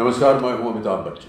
नमस्कार, मैं हूं अमिताभ बच्चन।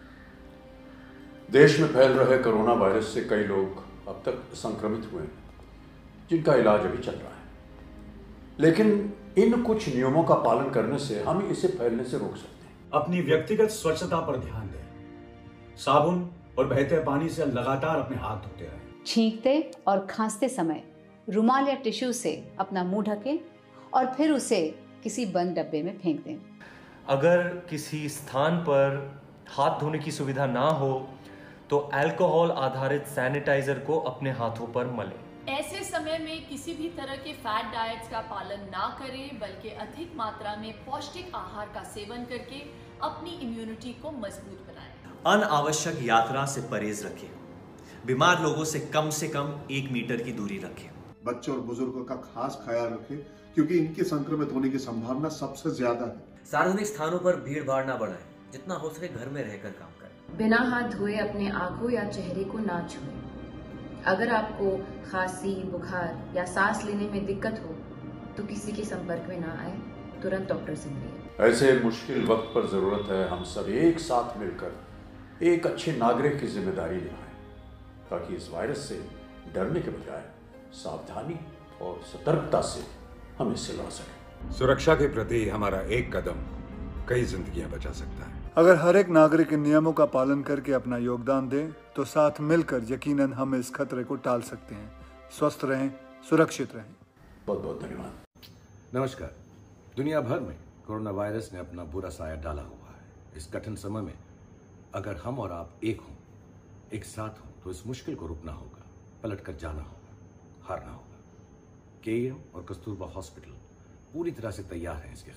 देश में फैल रहे कोरोना वायरस से कई लोग अब तक संक्रमित हुए हैं, जिनका इलाज अभी चल रहा है। लेकिन इन कुछ नियमों का पालन करने से हम इसे फैलने से रोक सकते हैं। अपनी व्यक्तिगत स्वच्छता पर ध्यान दें। साबुन और बहते पानी से लगातार अपने हाथ धोते रहें। छींकते और खांसते समय रुमाल या टिश्यू से अपना मुंह ढकें और फिर उसे किसी बंद डब्बे में फेंक दें। अगर किसी स्थान पर हाथ धोने की सुविधा ना हो तो अल्कोहल आधारित सैनिटाइजर को अपने हाथों पर मलें। ऐसे समय में किसी भी तरह के फैट डाइट्स का पालन ना करें, बल्कि अधिक मात्रा में पौष्टिक आहार का सेवन करके अपनी इम्यूनिटी को मजबूत बनाएं। अनावश्यक यात्रा से परहेज रखें। बीमार लोगों से कम 1 मीटर की दूरी रखें। बच्चों और बुजुर्गों का खास ख्याल रखें, क्योंकि इनके संक्रमित होने की संभावना सबसे ज्यादा है। सार्वजनिक स्थानों पर भीड़ भाड़ ना बढ़ाएं। जितना हो सके घर में रहकर काम करें। बिना हाथ धोए अपने आंखों या चेहरे को ना छुएं। अगर आपको खांसी, बुखार या सांस लेने में दिक्कत हो तो किसी के संपर्क में ना आए, तुरंत डॉक्टर से मिलिए। ऐसे मुश्किल वक्त पर जरूरत है हम सब एक साथ मिलकर एक अच्छे नागरिक की जिम्मेदारी निभाएं, ताकि इस वायरस से डरने के बजाय सावधानी और सतर्कता से हम इससे लड़ सकें। सुरक्षा के प्रति हमारा एक कदम कई जिंदगियां बचा सकता है। अगर हर एक नागरिक इन नियमों का पालन करके अपना योगदान दे तो साथ मिलकर यकीनन हम इस खतरे को टाल सकते हैं। स्वस्थ रहें, सुरक्षित रहें। बहुत बहुत धन्यवाद। नमस्कार। दुनिया भर में कोरोना वायरस ने अपना बुरा साया डाला हुआ है। इस कठिन समय में अगर हम और आप एक हों, एक साथ हों, तो इस मुश्किल को रुकना होगा, पलट कर जाना होगा, हारना होगा। केईएम और कस्तूरबा हॉस्पिटल पूरी तरह से तैयार हैं इसके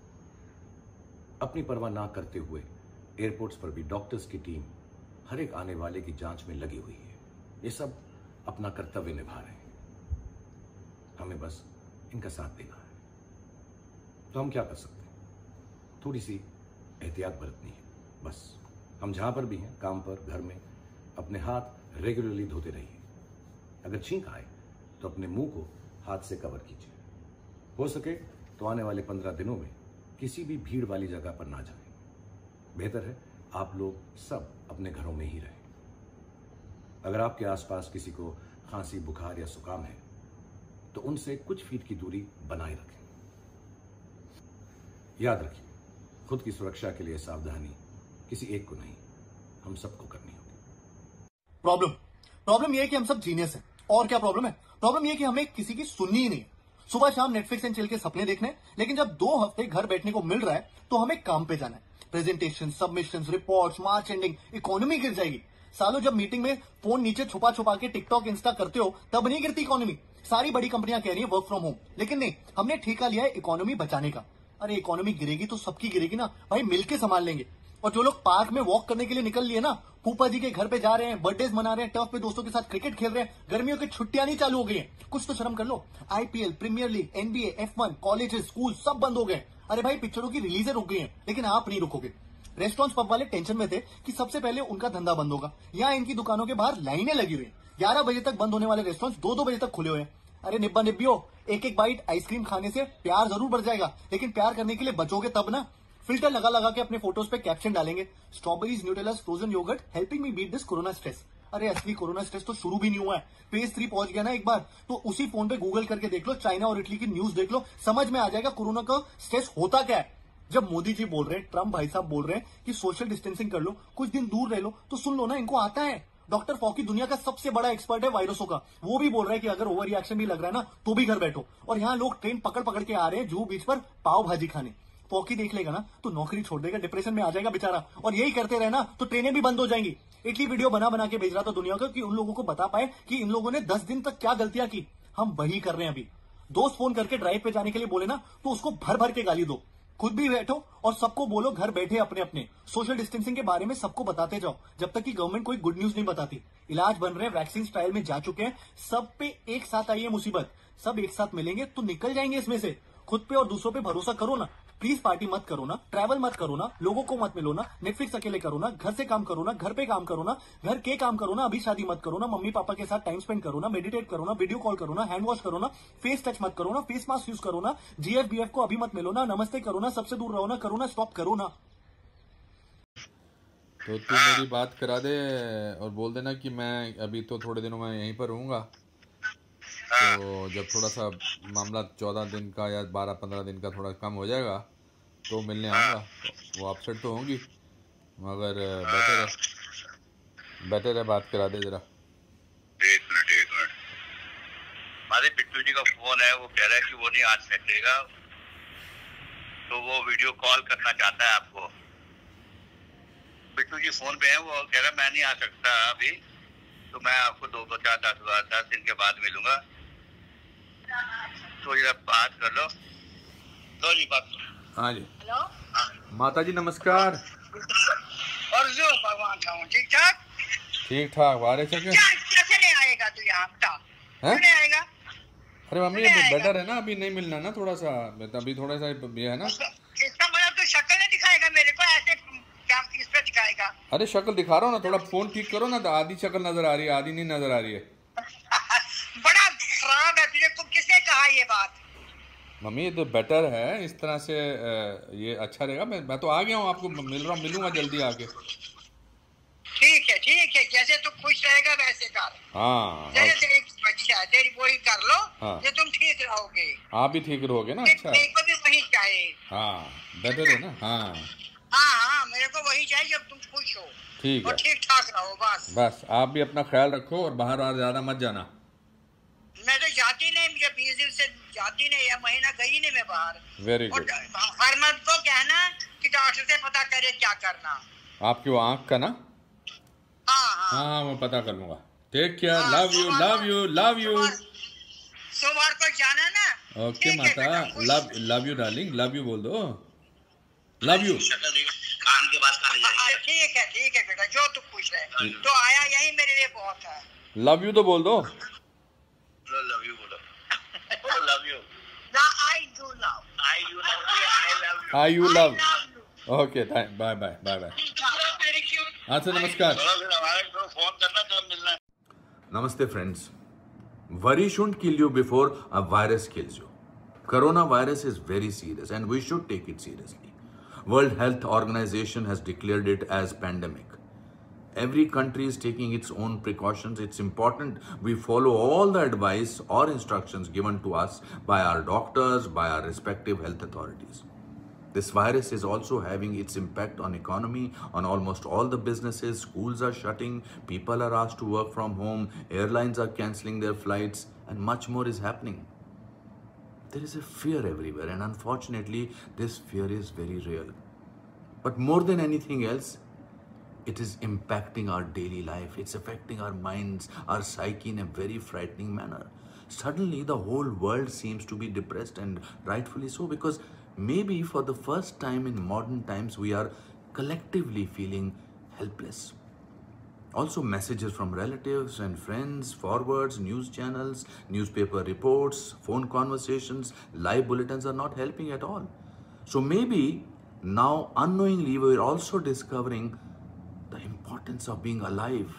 खिलाफ। अपनी परवाह ना करते हुए एयरपोर्ट्स पर भी डॉक्टर्स की टीम हर एक आने वाले की जांच में लगी हुई है। ये सब अपना कर्तव्य निभा रहे हैं। हमें बस इनका साथ देना है। तो हम क्या कर सकते हैं? थोड़ी सी एहतियात बरतनी है बस। हम जहां पर भी हैं, काम पर, घर में, अपने हाथ रेगुलरली धोते रहिए। अगर छींक आए तो अपने मुंह को हाथ से कवर कीजिए। हो सके तो आने वाले 15 दिनों में किसी भी भीड़ वाली जगह पर ना जाएं। बेहतर है आप लोग सब अपने घरों में ही रहें। अगर आपके आसपास किसी को खांसी, बुखार या जुकाम है तो उनसे कुछ फीट की दूरी बनाए रखें। याद रखिए, खुद की सुरक्षा के लिए सावधानी किसी एक को नहीं, हम सबको करनी होगी। प्रॉब्लम यह है कि हम सब जीनियस हैं। और क्या प्रॉब्लम है? प्रॉब्लम यह कि हमें किसी की सुननी ही नहीं। सुबह शाम नेटफ्लिक्स एंड चिल के सपने देखने, लेकिन जब 2 हफ्ते घर बैठने को मिल रहा है तो हमें काम पे जाना है। Presentation, submissions, reports, March ending, economy गिर जाएगी। सालों जब मीटिंग में फोन नीचे छुपा छुपा के टिकटॉक, इंस्टा करते हो तब नहीं गिरती इकोनॉमी। सारी बड़ी कंपनियां कह रही है वर्क फ्रॉम होम, लेकिन नहीं, हमने ठेका लिया है इकोनॉमी बचाने का। अरे इकोनॉमी गिरेगी तो सबकी गिरेगी ना भाई, मिलके संभाल लेंगे। और जो लोग पार्क में वॉक करने के लिए निकल लिए ना, फूफा जी के घर पे जा रहे हैं, बर्थडेज मना रहे हैं, टर्फ पे दोस्तों के साथ क्रिकेट खेल रहे हैं, गर्मियों की छुट्टियां नहीं चालू हो गई हैं, कुछ तो शर्म कर लो। IPL, premier league, NBA, F1, colleges, school सब बंद हो गए। अरे भाई पिक्चरों की रिलीजें रुक गई हैं, लेकिन आप नहीं रुकोगे। रेस्टोरेंट्स, पब वाले टेंशन में थे कि सबसे पहले उनका धंधा बंद होगा। यहाँ इनकी दुकानों के बाहर लाइनें लगी हुई है। 11 बजे तक बंद होने वाले रेस्टोरेंट्स 2-2 बजे तक खुले हुए हैं। अरे निब्बा निब्बियो, एक बाइट आइसक्रीम खाने से प्यार जरूर बढ़ जाएगा, लेकिन प्यार करने के लिए बचोगे तब ना। फिल्टर लगा लगा के अपने फोटोज पे कैप्शन डालेंगे, strawberries, nutellas, frozen yogurt helping me beat this corona stress. अरे असली कोरोना स्ट्रेस तो शुरू भी नहीं हुआ है। फेज 3 पहुंच गया ना एक बार, तो उसी फोन पे गूगल करके देख लो, चाइना और इटली की न्यूज देख लो, समझ में आ जाएगा कोरोना का स्ट्रेस होता क्या है। जब मोदी जी बोल रहे हैं, ट्रम्प भाई साहब बोल रहे हैं कि सोशल डिस्टेंसिंग कर लो, कुछ दिन दूर रह लो, तो सुन लो ना, इनको आता है। डॉक्टर फॉकी दुनिया का सबसे बड़ा एक्सपर्ट है वायरसों का, वो भी बोल रहा है कि अगर ओवर रिएक्शन भी लग रहा है ना तो भी घर बैठो। और यहाँ लोग ट्रेन पकड़ पकड़ के आ रहे हैं जुहू बीच पर पाव भाजी खाने। फॉकी देख लेगा ना तो नौकरी छोड़ देगा, डिप्रेशन में आ जाएगा बेचारा। और यही करते रहे ना तो ट्रेनें भी बंद हो जाएंगी। इटली वीडियो बना बना के भेज रहा था दुनिया को कि उन लोगों को बता पाए कि इन लोगों ने 10 दिन तक क्या गलतियां की। हम वही कर रहे हैं अभी। दोस्त फोन करके ड्राइव पे जाने के लिए बोले ना तो उसको भर भर के गाली दो, खुद भी बैठो और सबको बोलो घर बैठे अपने अपने सोशल डिस्टेंसिंग के बारे में सबको बताते जाओ, जब तक कि गवर्नमेंट कोई गुड न्यूज नहीं बताती। इलाज बन रहे हैं, वैक्सीन ट्रायल में जा चुके हैं, सब पे एक साथ आई है मुसीबत। सब एक साथ मिलेंगे तो निकल जाएंगे इसमें से। खुद पे और दूसरों पे भरोसा करो ना। प्लीज पार्टी मत करो ना, ट्रैवल मत करो ना, लोगों को मत मिलो ना, नेटफ्लिक्स अकेले करो ना, घर से काम करो ना, घर पे काम करो ना, घर के काम करो ना, अभी शादी मत करो ना, मम्मी पापा के साथ टाइम स्पेंड करो ना, मेडिटेट करो ना, वीडियो कॉल करो ना, हैंड वॉश करो ना, फेस टच मत करो ना, फेस मास्क यूज करो ना, जीएफ बीएफ को अभी मत मिलो ना, नमस्ते करो ना, सबसे दूर रहो ना, करो ना, स्टॉप करो ना। तो तू मेरी बात करा दे और बोल देना कि मैं अभी तो थोड़े दिनों में यहीं पर रहूँगा, तो जब थोड़ा सा मामला 14 दिन का या 12-15 दिन का थोड़ा कम हो जाएगा तो मिलने आऊँगा। वो अपसेट तो होंगी मगर बेटर है बात करा दे जरा। एक मिनट हमारे बिट्टू जी का फोन है, वो कह रहा है कि वो नहीं आ सकेगा, तो वो वीडियो कॉल करना चाहता है आपको। बिट्टू जी फोन पे है, वो कह रहा है मैं नहीं आ सकता अभी, तो मैं आपको 2-4-10 दिन के बाद मिलूंगा, तो जरा बात कर लो। लो जी बात। हाँ जी। हेलो माता जी नमस्कार। और जो भगवान का हूँ, ठीक ठाक ठीक ठाक बारे से कैसे नहीं आएगा तू यहाँ बता, क्यों नहीं आएगा? अरे मम्मी ये बेटर है ना, अभी नहीं मिलना ना, थोड़ा सा अभी थोड़ा सा ये है ना। इसका मतलब तू शक्ल नहीं दिखाएगा मेरे को, ऐसे क्या इस पे दिखाएगा? अरे शक्ल दिखा रहा हूँ ना, थोड़ा फोन ठीक करो ना, तो आधी शक्ल नजर आ रही है, आधी नहीं नजर आ रही है। बड़ा खराब है तुझे, तुम किसने कहा ये बात? मम्मी ये तो बेटर है, इस तरह से ये अच्छा रहेगा। मैं तो आ गया हूँ, आपको मिल रहा हूँ, मिलूंगा जल्दी आके। ठीक है, जैसे तू खुश रहेगा वैसे कर। हाँ जैसे तेरी बच्चा है, तेरी वही कर लो। हाँ। ये तुम ठीक रहोगे, आप भी ठीक रहोगे ना। अच्छा मेरे को भी वही चाहिए। हाँ बेटर है ना। हाँ हाँ मेरे को वही चाहिए जब तुम खुश हो ठीक है, और ठीक ठाक रहो बस। आप भी अपना ख्याल रखो और बाहर ज्यादा मत जाना। मैं तो जाती नहीं, मुझे 20 दिन से जाती नहीं, यह महीना गई नहीं मैं बाहर। Very good. हरमत को कहना कि डॉक्टर से पता करे क्या करना। आपकी वो आँख का ना। हाँ मैं पता कर लूंगा। Take care, love you love you love you. सोमवार को जाना ना। ओके माता, love you darling, love you बोल दो, लव यू। कान के पास ठीक है बेटा, जो तू खुश रहे, तो आया यही मेरे लिए बहुत है। लव यू तो बोल दो। लव यू बोलो, लव यू ना, I do love, I you love. Okay bye bye bye bye. हाँ सर नमस्कार। फोन करना तो मिलना। Namaste friends. Worry shouldn't kill you before a virus kills you. Coronavirus is very serious and we should take it seriously. World Health Organization has declared it as pandemic. Every country is taking its own precautions. It's important we follow all the advice or instructions given to us by our doctors, by our respective health authorities. This virus is also having its impact on economy, on almost all the businesses. Schools are shutting, people are asked to work from home, airlines are cancelling their flights, and much more is happening. There is a fear everywhere, and unfortunately, this fear is very real. But more than anything else, it is impacting our daily life. It's affecting our minds, our psyche in a very frightening manner. Suddenly, the whole world seems to be depressed, and rightfully so, because maybe for the first time in modern times, we are collectively feeling helpless. Also, messages from relatives and friends, forwards, news channels, newspaper reports, phone conversations, live bulletins are not helping at all. So maybe now unknowingly we are also discovering the importance of being alive.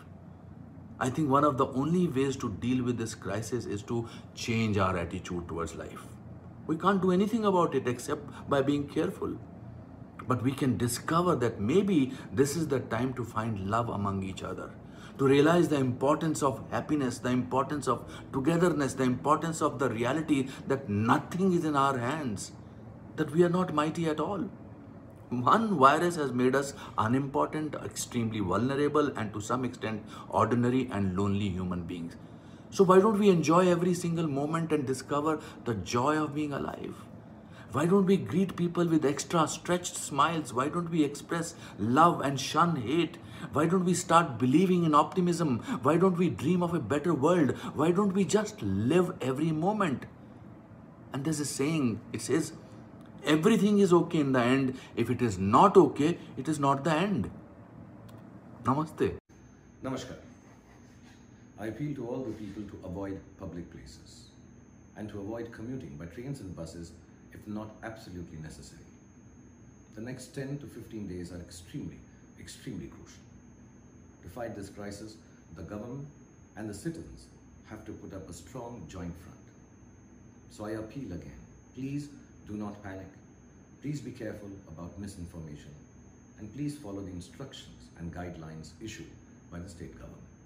I think one of the only ways to deal with this crisis is to change our attitude towards life. We can't do anything about it except by being careful. But we can discover that maybe this is the time to find love among each other, to realize the importance of happiness, the importance of togetherness, the importance of the reality that nothing is in our hands, that we are not mighty at all. One virus has made us unimportant, extremely vulnerable, and to some extent ordinary and lonely human beings. So why don't we enjoy every single moment and discover the joy of being alive? Why don't we greet people with extra stretched smiles? Why don't we express love and shun hate? Why don't we start believing in optimism? Why don't we dream of a better world? Why don't we just live every moment? And there's a saying, it says, everything is okay in the end. If it is not okay, it is not the end. Namaste. Namaskar. I appeal to all the people to avoid public places and to avoid commuting by trains and buses if not absolutely necessary. The next 10 to 15 days are extremely crucial. To fight this crisis, the government and the citizens have to put up a strong joint front. So I appeal again, please do not panic. Please be careful about misinformation and please follow the instructions and guidelines issued by the state government.